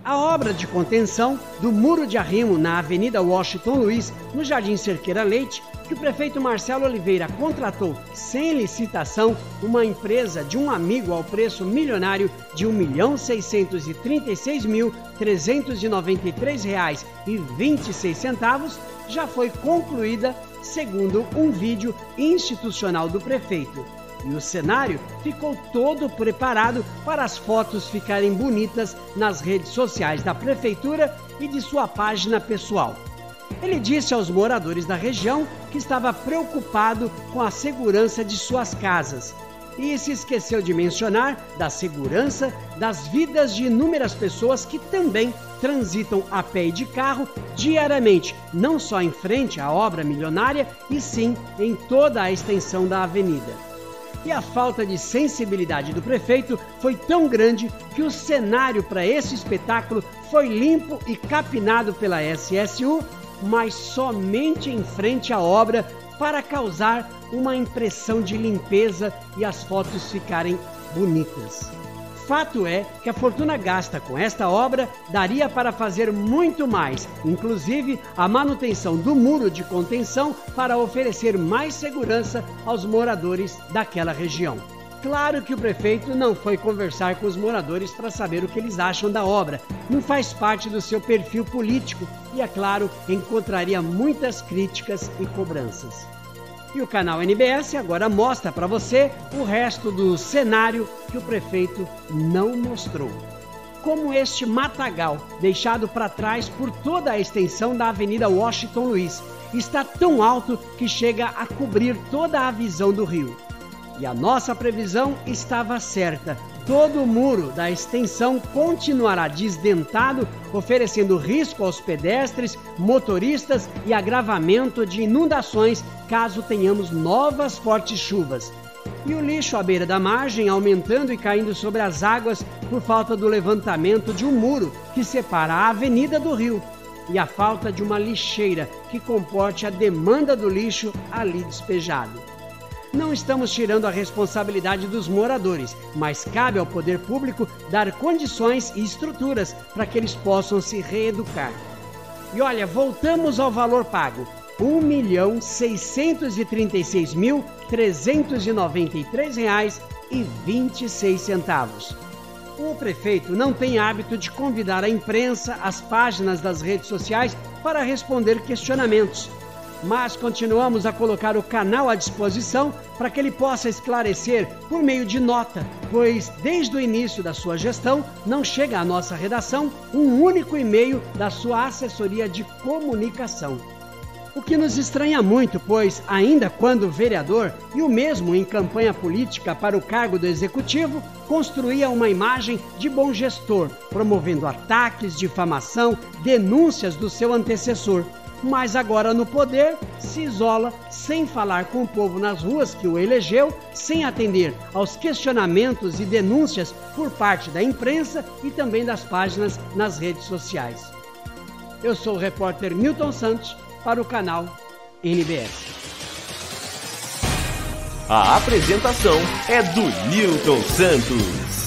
A obra de contenção do muro de arrimo na Avenida Washington Luiz, no Jardim Cerqueira Leite, que o prefeito Marcelo Oliveira contratou sem licitação uma empresa de um amigo ao preço milionário de R$ 1.636.393,26, já foi concluída, segundo um vídeo institucional do prefeito. E o cenário ficou todo preparado para as fotos ficarem bonitas nas redes sociais da prefeitura e de sua página pessoal. Ele disse aos moradores da região que estava preocupado com a segurança de suas casas e se esqueceu de mencionar da segurança das vidas de inúmeras pessoas que também transitam a pé e de carro diariamente, não só em frente à obra milionária, e sim em toda a extensão da avenida. E a falta de sensibilidade do prefeito foi tão grande que o cenário para esse espetáculo foi limpo e capinado pela SSU, mas somente em frente à obra para causar uma impressão de limpeza e as fotos ficarem bonitas. Fato é que a fortuna gasta com esta obra daria para fazer muito mais, inclusive a manutenção do muro de contenção para oferecer mais segurança aos moradores daquela região. Claro que o prefeito não foi conversar com os moradores para saber o que eles acham da obra, não faz parte do seu perfil político e, é claro, encontraria muitas críticas e cobranças. E o canal NBS agora mostra para você o resto do cenário que o prefeito não mostrou. Como este matagal, deixado para trás por toda a extensão da Avenida Washington Luiz, está tão alto que chega a cobrir toda a visão do rio. E a nossa previsão estava certa. Todo o muro da extensão continuará desdentado, oferecendo risco aos pedestres, motoristas e agravamento de inundações caso tenhamos novas fortes chuvas. E o lixo à beira da margem aumentando e caindo sobre as águas por falta do levantamento de um muro que separa a avenida do rio. E a falta de uma lixeira que comporte a demanda do lixo ali despejado. Não estamos tirando a responsabilidade dos moradores, mas cabe ao poder público dar condições e estruturas para que eles possam se reeducar. E olha, voltamos ao valor pago, R$ 1.636.393,26. O prefeito não tem hábito de convidar a imprensa, as páginas das redes sociais para responder questionamentos. Mas continuamos a colocar o canal à disposição para que ele possa esclarecer por meio de nota, pois desde o início da sua gestão não chega à nossa redação um único e-mail da sua assessoria de comunicação. O que nos estranha muito, pois ainda quando vereador e o mesmo em campanha política para o cargo do executivo, construía uma imagem de bom gestor, promovendo ataques, difamação, denúncias do seu antecessor. Mas agora no poder se isola sem falar com o povo nas ruas que o elegeu, sem atender aos questionamentos e denúncias por parte da imprensa e também das páginas nas redes sociais. Eu sou o repórter Newton Santos para o canal NBS. A apresentação é do Newton Santos.